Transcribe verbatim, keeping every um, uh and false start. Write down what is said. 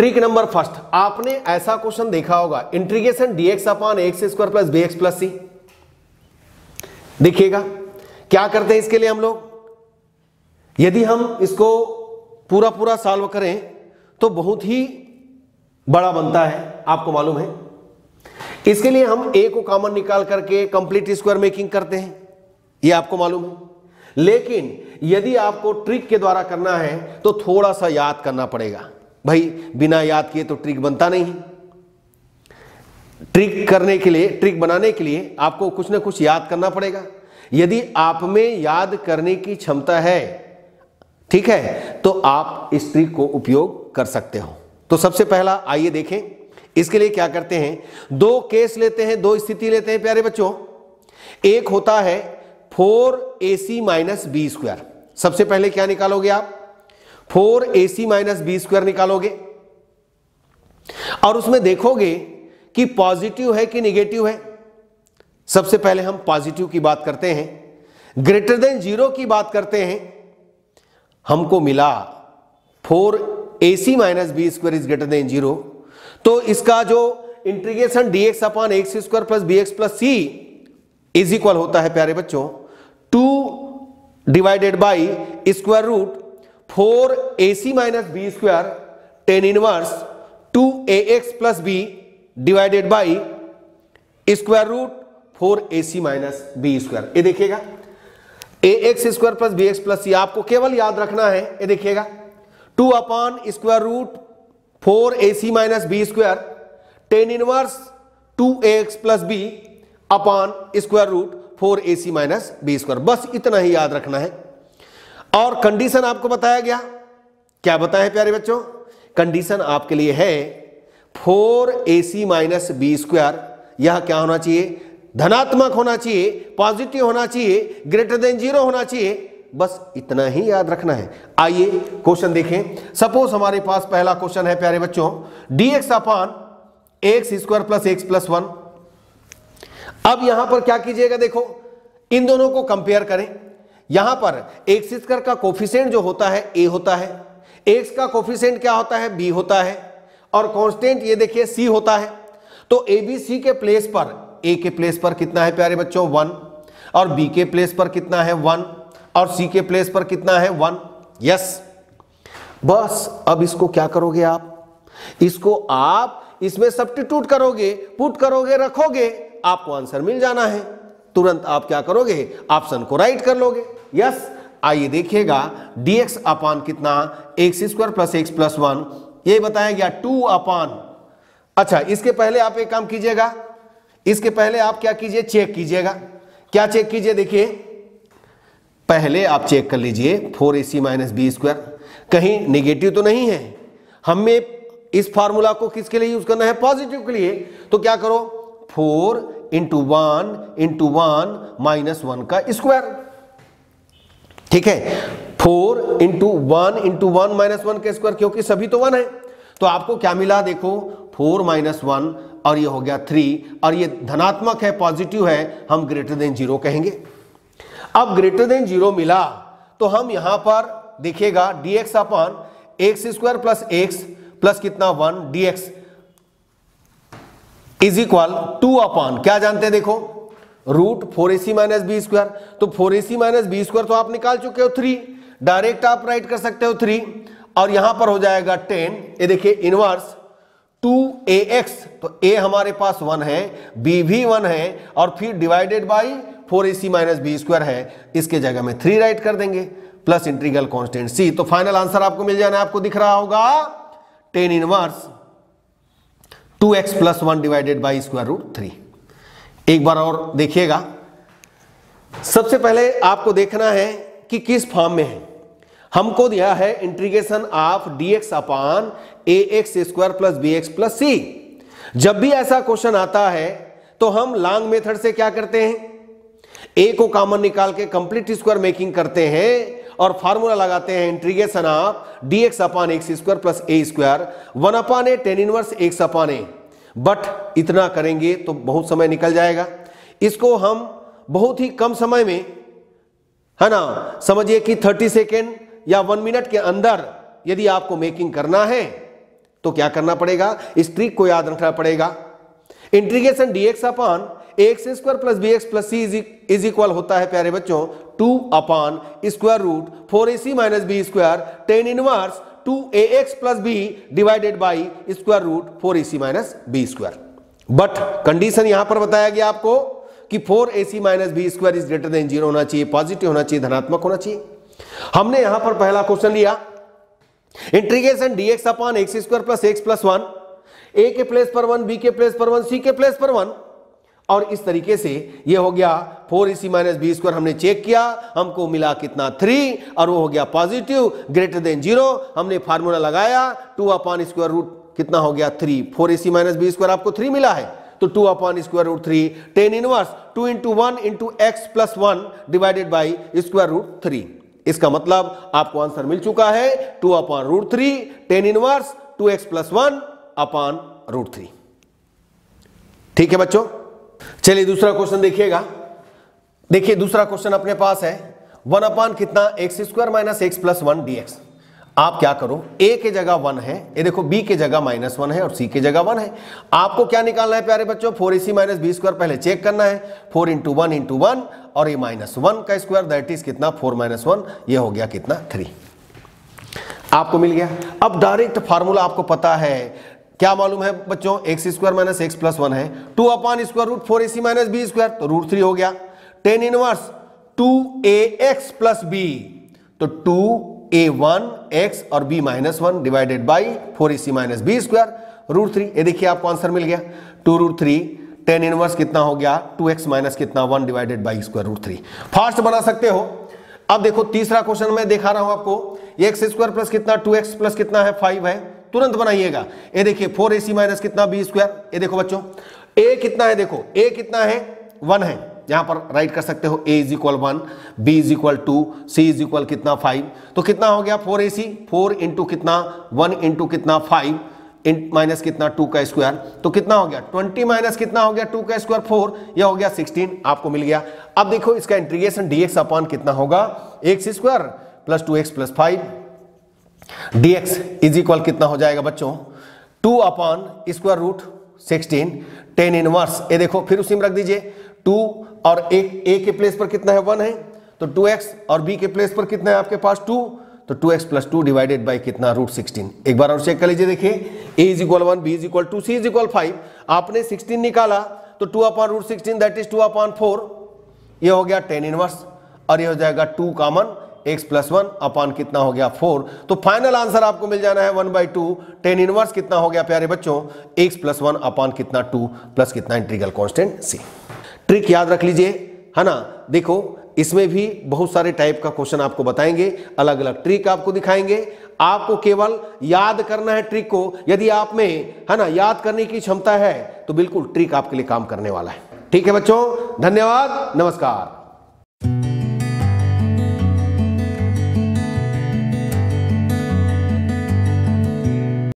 Trick number first, आपने ऐसा question देखा होगा, integration dx upon x square plus b x plus c. देखिएगा क्या करते हैं इसके लिए हम लोग, यदि हम इसको पूरा पूरा सॉल्व करें तो बहुत ही बड़ा बनता है, आपको मालूम है। इसके लिए हम ए को कॉमन निकाल करके कंप्लीट स्क्वायर मेकिंग करते हैं, ये आपको मालूम है। लेकिन यदि आपको ट्रिक के द्वारा करना है तो थोड़ा सा याद करना पड़ेगा भाई, बिना याद किए तो ट्रिक बनता नहीं है। ट्रिक करने के लिए, ट्रिक बनाने के लिए आपको कुछ ना कुछ याद करना पड़ेगा। यदि आप में याद करने की क्षमता है, ठीक है, तो आप इस ट्रिक को उपयोग कर सकते हो। तो सबसे पहला आइए देखें, इसके लिए क्या करते हैं, दो केस लेते हैं, दो स्थिति लेते हैं प्यारे बच्चों। एक होता है four a c minus b square. सबसे पहले क्या निकालोगे आप, four a c minus b square निकालोगे और उसमें देखोगे कि पॉजिटिव है कि निगेटिव है। सबसे पहले हम पॉजिटिव की बात करते हैं, ग्रेटर देन जीरो की बात करते हैं। हमको मिला four a c minus b square is greater than zero, तो इसका जो integration d x upon x square plus b x plus c is equal होता है प्यारे बच्चों two divided by square root four a c minus b square tan inverse two a x plus b divided by square root four a c minus b square. ये देखिएगा a x square plus b x plus c, आपको केवल याद रखना है, ये देखिएगा two upon square root four a c minus b square tan inverse two a x plus b upon square root four a c minus b square. बस इतना ही याद रखना है। और कंडीशन आपको बताया गया, क्या बताया प्यारे बच्चों, कंडीशन आपके लिए है four a c minus b square, यह क्या होना चाहिए, धनात्मक होना चाहिए, पॉजिटिव होना चाहिए, ग्रेटर देन जीरो होना चाहिए। बस इतना ही याद रखना है। आइए क्वेश्चन देखें। सपोज हमारे पास पहला क्वेश्चन है प्यारे बच्चों, d x upon x square plus x plus one. अब यहां पर क्या कीजिएगा, देखो इन दोनों को कंपेयर करें। यहां पर एक्स स्क्वायर का कोफिशिएंट जो होता है ए होता है, एक्स का कोफिशिएंट क्या होता है, बी होता है, और कांस्टेंट ये देखिए सी होता है। तो ए बी सी के प्लेस पर, ए के प्लेस पर कितना है प्यारे बच्चों, वन, और बी के प्लेस पर कितना है, वन, और सी के प्लेस पर कितना है, वन। यस, बस अब इसको क्या करोगे आप, इसको आप इसमें सब्स्टिट्यूट करोगे, पुट करोगे, रखोगे, आपको आंसर मिल जाना है। तुरंत आप क्या करोगे, ऑप्शन को राइट कर लोगे। यस, आइए देखिएगा dx अपान कितना, x square plus x plus one, ये बताया गया टू अपान। अच्छा, इसके पहले आप एक काम कीजिएगा, इसके पहले आप क्या कीजिए, चेक कीजिएगा। क्या चेक कीजिए, देखिए पहले आप चेक कर लीजिए four a c minus b square कहीं निगेटिव तो नहीं है। हमें इस फार्मूला को किसके लिए यूज करना है, पॉजिटिव के लिए। तो क्या करो, four into one into one minus one का स्क्वायर, ठीक है, four into one into one minus one का स्क्वायर, क्योंकि सभी तो वन है। तो आपको क्या मिला, देखो फोर माइनस वन, और ये हो गया थ्री, और ये धनात्मक है, पॉजिटिव है, हम ग्रेटर देन जीरो कहेंगे। अब ग्रेटर देन जीरो मिला तो हम यहां पर देखिएगा dx upon x square plus x plus कितना one, dx is equal two upon क्या जानते हैं, देखो root four a c minus b square. तो four a c minus b square तो आप निकाल चुके हो थ्री, डायरेक्ट आप राइट कर सकते हो थ्री, और यहां पर हो जाएगा टेन। ये देखिए इनवर्स टू ए एक्स, तो a हमारे पास वन है, b भी वन है, और फिर divided by four a c minus b square है, इसके जगह में थ्री राइट कर देंगे, प्लस इंटीग्रल कांस्टेंट c। तो फाइनल आंसर आपको मिल जाना है, आपको दिख रहा होगा tan inverse two x plus one divided by square root three. एक बार और देखिएगा, सबसे पहले आपको देखना है कि किस फॉर्म में है। हमको दिया है integration of dx upon a x square plus b x plus c. जब भी ऐसा क्वेश्चन आता है तो हम लॉन्ग मेथड से क्या करते हैं, a को कॉमन निकाल के कंप्लीट स्क्वायर मेकिंग करते हैं और फार्मूला लगाते हैं integration of dx upon x square plus a square one upon a tan inverse x upon a. But इतना करेंगे तो बहुत समय निकल जाएगा, इसको हम बहुत ही कम समय में, है ना, समझिए कि थर्टी सेकेंड या वन मिनट के अंदर यदि आपको मेकिंग करना है तो क्या करना पड़ेगा, इस ट्रिक को याद रखना पड़ेगा। Integration dx upon x square plus b x plus c is equal होता है प्यारे बच्चों two upon square root four a c minus b square tan inverse two a x plus b divided by square root four a c minus b square. But condition यहां पर बताया गया आपको कि four a c minus b square is greater than zero होना चाहिए, positive होना चाहिए, धनात्मक होना चाहिए। हमने यहां पर पहला क्वेश्चन लिया integration dx upon x square plus x plus one, A के प्लेस पर वन, बी के प्लेस पर वन, सी के प्लेस पर वन, और इस तरीके से ये हो गया four a c minus b square. हमने चेक किया, हमको मिला कितना थ्री, और वो हो गया पॉजिटिव ग्रेटर देन जीरो। हमने फार्मूला लगाया टू अपॉन स्क्वायर रूट कितना हो गया three, four a c minus b square आपको थ्री मिला है तो two upon square root three, tan inverse two into one into x plus one divided by square root three. इसका मतलब आपको आंसर मिल चुका है two upon root three, tan inverse two x plus one upon root three. ठीक है बच्चों, चलिए दूसरा क्वेश्चन देखिएगा। देखिए दूसरा क्वेश्चन अपने पास है वन अपॉन कितना x square minus x plus one d x. आप क्या करो, ए के जगह वन है, ये देखो बी के जगह माइनस वन है और सी के जगह वन है। आपको क्या निकालना है प्यारे बच्चों, four a c minus b square पहले चेक करना है, four into one into one और ये माइनस वन का स्क्वायर दैट इज कितना फोर माइनस वन, ये हो गया कितना थ्री, आपको मिल गया। अब डायरेक्ट फार्मूला आपको पता है, क्या मालूम है बच्चों, x square minus x plus one है, two upon square root four a c minus b square तो रूट थ्री हो गया, tan inverse two a x plus b तो टू ए वन एक्स और b minus one divided by four a c minus b square root three. ये देखिए आपको answer मिल गया two root three, tan inverse कितना हो गया टू एक्स माइनस कितना one divided by square root three. Fast बना सकते हो। अब देखो तीसरा क्वेश्चन मैं दिखा रहा हूं आपको, एक्स स्क्वायर प्लस कितना टू एक्स प्लस कितना है फाइव है, तुरंत बनाइएगा। ये देखिए फोर ए सी माइनस कितना बी स्क्वायर, ये देखो बच्चों ए कितना है, देखो ए कितना है वन है, यहां पर राइट कर सकते हो a is equal one, b is equal two, c is equal कितना फाइव, तो कितना हो गया four a c, four into कितना वन इंटू कितना फाइव माइनस कितना टू का स्क्वायर तो कितना हो गया ट्वेंटी माइनस कितना हो गया टू का स्क्वायर फोर, यह हो गया सिक्सटीन, आपको मिल गया। अब देखो इसका इंटीग्रेशन डीएक्स अपॉन कितना होगा, x square plus two x plus five d x is equal कितना हो जाएगा बच्चों two upon square root sixteen, tan inverse, ये देखो फिर उसी में रख दीजिए टू और एक ए के प्लेस पर कितना है वन है तो टू एक्स और बी के प्लेस पर कितना है आपके पास टू तो two x plus two divided by कितना रूट सिक्सटीन। एक बार और चेक कर लीजिए, देखिए a is equal one, b is equal two, c is equal five, आपने सिक्सटीन निकाला तो two upon root sixteen that is two upon four, ये हो गया टेन इनवर्स और ये हो जाएगा two common x plus one upon कितना हो गया फोर। तो फाइनल आंसर आपको मिल जाना है one by two, tan inverse कितना हो गया प्यारे बच्चों एक्स प्लस वन अपॉन कितना टू प्लस कितना इंटीग्रल कांस्टेंट सी। ट्रिक याद रख लीजिए, है ना। देखो इसमें भी बहुत सारे टाइप का क्वेश्चन आपको बताएंगे, अलग अलग ट्रिक आपको दिखाएंगे, आपको केवल याद करना है ट्रिक को। यदि आप में है ना याद करने की क्षमता है तो बिल्कुल ट्रिक आपके लिए काम करने वाला है। ठीक है बच्चों, धन्यवाद, नमस्कार।